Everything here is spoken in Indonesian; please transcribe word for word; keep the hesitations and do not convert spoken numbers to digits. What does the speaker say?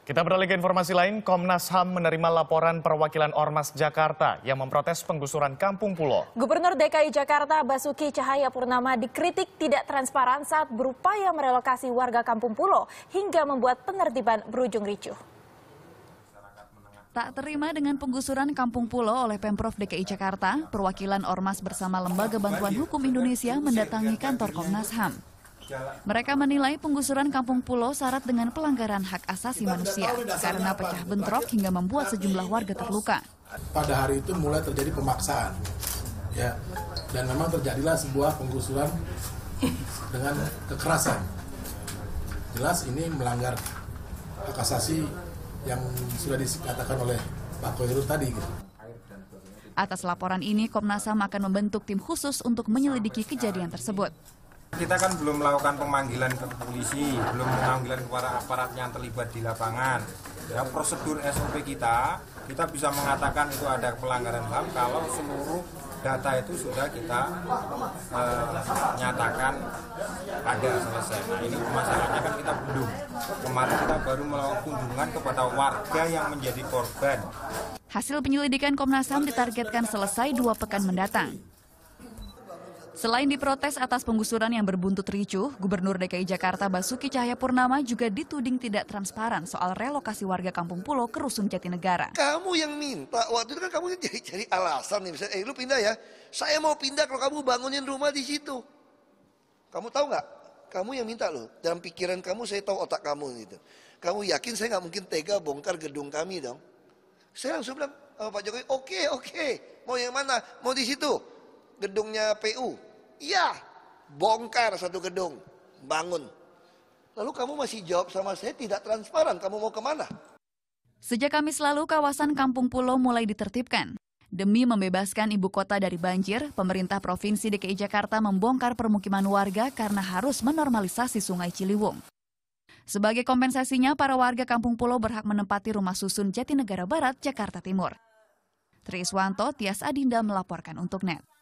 Kita beralih ke informasi lain, Komnas H A M menerima laporan perwakilan Ormas Jakarta yang memprotes penggusuran Kampung Pulo. Gubernur D K I Jakarta Basuki Cahayapurnama dikritik tidak transparan saat berupaya merelokasi warga Kampung Pulo hingga membuat penertiban berujung ricuh. Tak terima dengan penggusuran Kampung Pulo oleh Pemprov D K I Jakarta, perwakilan Ormas bersama Lembaga Bantuan Hukum Indonesia mendatangi kantor Komnas H A M. Mereka menilai penggusuran Kampung Pulo syarat dengan pelanggaran hak asasi manusia karena pecah bentrok hingga membuat sejumlah warga terluka. Pada hari itu mulai terjadi pemaksaan, ya, dan memang terjadilah sebuah penggusuran dengan kekerasan. Jelas ini melanggar hak asasi yang sudah dikatakan oleh Pak Koirul tadi. Gitu. Atas laporan ini, Komnas H A M akan membentuk tim khusus untuk menyelidiki kejadian tersebut. Kita kan belum melakukan pemanggilan ke polisi, belum pemanggilan kepada aparat yang terlibat di lapangan. Ya, prosedur S O P kita, kita bisa mengatakan itu ada pelanggaran H A M kalau seluruh data itu sudah kita eh, nyatakan ada selesai. Nah, ini masalahnya kan kita belum. Kemarin kita baru melakukan kunjungan kepada warga yang menjadi korban. Hasil penyelidikan Komnas H A M ditargetkan selesai dua pekan mendatang. Selain diprotes atas penggusuran yang berbuntut ricuh, Gubernur D K I Jakarta Basuki Cahayapurnama juga dituding tidak transparan soal relokasi warga Kampung Pulo ke Rusun Jatinegara. Kamu yang minta, waktu itu kan kamu cari-cari alasan nih, misalnya, eh lu pindah ya, saya mau pindah kalau kamu bangunin rumah di situ. Kamu tahu nggak? Kamu yang minta loh, dalam pikiran kamu saya tahu otak kamu gitu. Kamu yakin saya nggak mungkin tega bongkar gedung kami dong? Saya langsung bilang, oh, Pak Jokowi, oke oke, mau yang mana? Mau di situ? Gedungnya P U, iya, bongkar satu gedung, bangun. Lalu kamu masih jawab sama saya tidak transparan, kamu mau kemana? Sejak Kamis lalu, kawasan Kampung Pulo mulai ditertibkan. Demi membebaskan ibu kota dari banjir, pemerintah Provinsi D K I Jakarta membongkar permukiman warga karena harus menormalisasi Sungai Ciliwung. Sebagai kompensasinya, para warga Kampung Pulo berhak menempati rumah susun Jatinegara Barat, Jakarta Timur. Triswanto, Tias Adinda melaporkan untuk N E T.